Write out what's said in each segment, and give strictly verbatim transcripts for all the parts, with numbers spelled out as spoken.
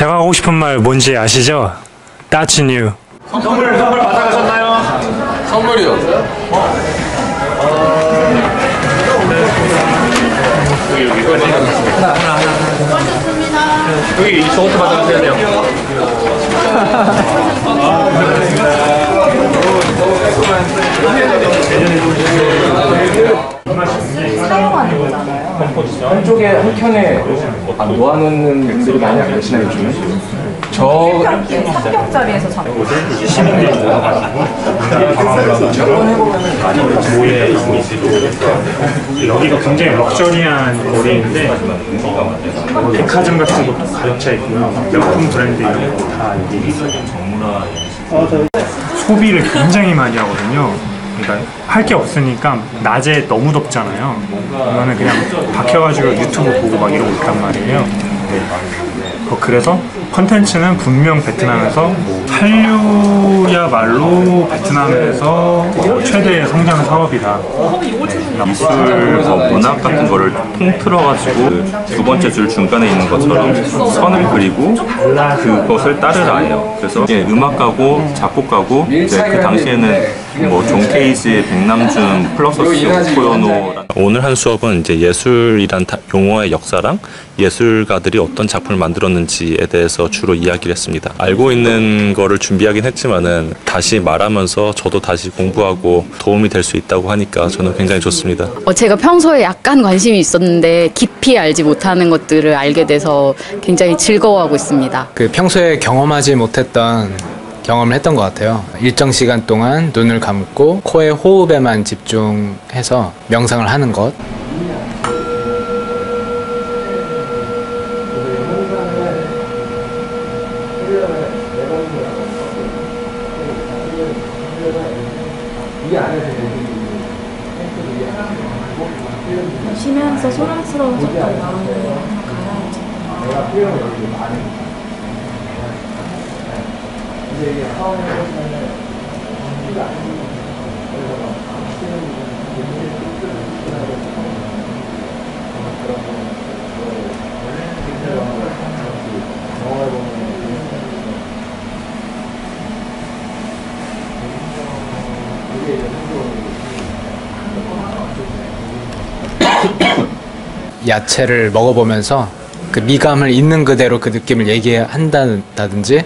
제가 하고 싶은 말 뭔지 아시죠? That's new. 선물 선물 받아가셨나요? 선물이요? 어? 여기 여기 하나 하나 하나 여기 저것도 받아가셔야 돼요. 사용하는 거잖아요. 한쪽에 한켠에 놓아놓는 분들이 많이 안 계시나요, 요즘은? 저 삼겹자리에서 잡고 여기가 굉장히 럭셔리한 거리인데 백화점 같은 것도 가득 차 있고요. 명품 브랜드 이런 거 다 여기 소비를 굉장히 많이 하거든요. 그러니까 할 게 없으니까 낮에 너무 덥잖아요. 그러면 그냥 박혀가지고 유튜브 보고 막 이러고 있단 말이에요. 어, 그래서 컨텐츠는 분명 베트남에서 뭐 한류야말로 베트남에서 최대의 성장 사업이다. 미술, 뭐 문학 같은 거를 통틀어가지고 그 두 번째 줄 중간에 있는 것처럼 선을 그리고 그것을 따르라예요. 그래서 이제 음악가고 작곡가고 이제 그 당시에는 뭐 존 케이지, 백남준, 플러서스, 코요노. 오늘 한 수업은 이제 예술이란 용어의 역사랑 예술가들이 어떤 작품을 만들었는지에 대해서 주로 이야기를 했습니다. 알고 있는 거를 준비하긴 했지만은 다시 말하면서 저도 다시 공부하고 도움이 될 수 있다고 하니까 저는 굉장히 좋습니다. 어, 제가 평소에 약간 관심이 있었는데 깊이 알지 못하는 것들을 알게 돼서 굉장히 즐거워하고 있습니다. 그 평소에 경험하지 못했던 경험을 했던 것 같아요. 일정 시간 동안 눈을 감고 코의 호흡에만 집중해서 명상을 하는 것. 쉬면서 소란스러워졌던 마음을 가라앉혀. 야채를 먹어보면서 그 미감을 있는 그대로 그 느낌을 얘기한다든지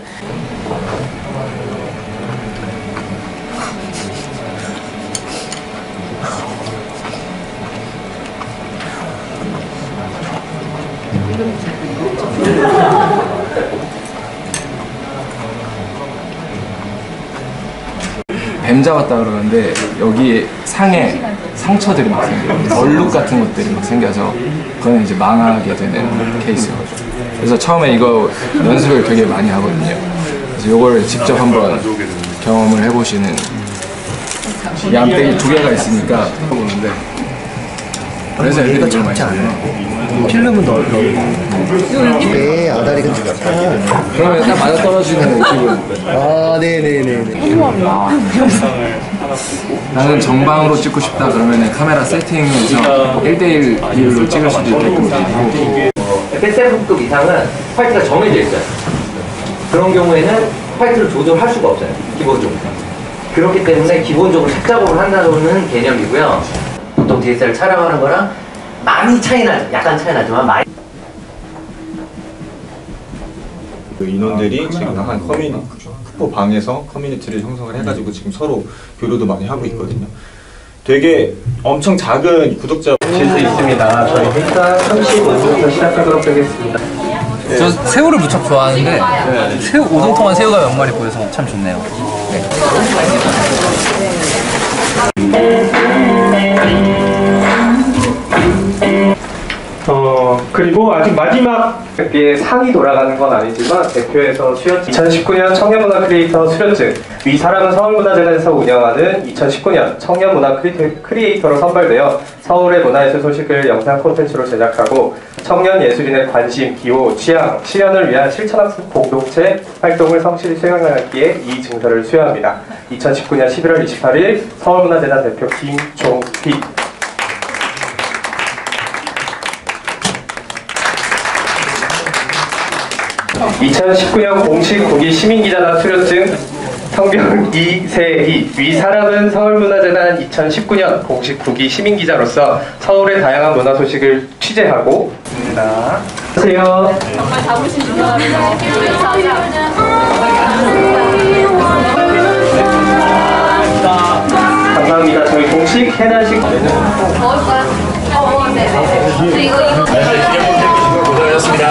뱀 잡았다 그러는데 여기 상에 상처들이 막 생겨요. 얼룩 같은 것들이 막 생겨서 그거는 이제 망하게 되는 케이스여가지고 그래서 처음에 이거 연습을 되게 많이 하거든요. 그래서 이걸 직접 한번 경험을 해보시는 이 암땡이 두 개가 있으니까 보는데 그래서 여기가 작지 않아요. 필름은 넓어. 네, 아다리가 작다. 그러면 딱 맞아 떨어지는 기분. 아, 네네네. 나는 정방으로 찍고 싶다 그러면 카메라 세팅해서 일 대일 비율로 찍을 수도 있게끔 되고 에스에프급 이상은 화이트가 정해져 있어요. 그런 경우에는 화이트를 조절할 수가 없어요. 기본적으로. 그렇기 때문에 기본적으로 색작업을 한다는 개념이고요. 보통 디에스엘을 촬영하는 거랑 많이 차이 나죠. 약간 차이 나지만 많이 그 인원들이 지금 한 커뮤니티 쿠포 방에서 커뮤니티를 형성을 해가지고 지금 서로 교류도 많이 하고 있거든요. 되게 엄청 작은 구독자 질 수 있습니다. 저희 일단 삼십오 분부터 시작하도록 하겠습니다. 저 새우를 무척 좋아하는데 네. 새우 오동통한 새우가 몇 마리 보여서 참 좋네요. 네. 어 그리고 아직 마지막 에 상이 돌아가는 건 아니지만 대표에서 수료증 이천십구 년 청년문화 크리에이터 수료증 위 사람은 서울문화재단에서 운영하는 이천십구 년 청년문화 크리에이터로 선발되어 서울의 문화예술 소식을 영상 콘텐츠로 제작하고 청년 예술인의 관심, 기호, 취향, 실현을 위한 실천학습 공동체 활동을 성실히 수행하기에 이 증서를 수여합니다. 이천십구 년 십일월 이십팔일 서울문화재단 대표 김종희. 이천십구 년 공식 국기 시민기자단 수료증 성별 이세희 위 사람은 서울문화재단 이천십구 년 공식 국기 시민기자로서 서울의 다양한 문화 소식을 취재하고 있습니다. 안녕하세요. 정말 자부심 중요합니다. 감사합니다. 저희 공식 해단식 먹을까요? 어, 네. 네. 이거 이거. 고생하셨습니다.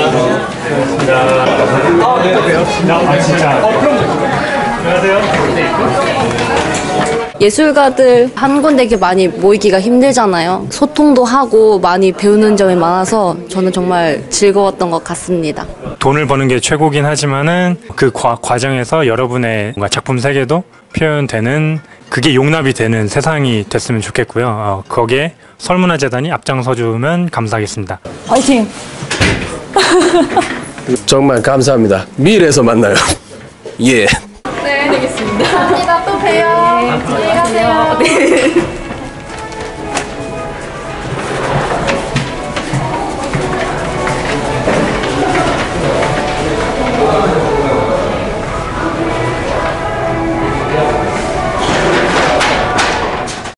아, 네. 아, 진짜. 어, 그럼. 안녕하세요. 예술가들 한 군데 이렇게 많이 모이기가 힘들잖아요. 소통도 하고 많이 배우는 점이 많아서 저는 정말 즐거웠던 것 같습니다. 돈을 버는 게 최고긴 하지만은 그 과, 과정에서 여러분의 뭔가 작품 세계도 표현되는 그게 용납이 되는 세상이 됐으면 좋겠고요. 어, 거기에 서울문화재단이 앞장서주면 감사하겠습니다. 화이팅! 정말 감사합니다. 미래에서 만나요. 예. 네, 되겠습니다. 감사합니다. 또 봬요. 안녕히 가세요. 네.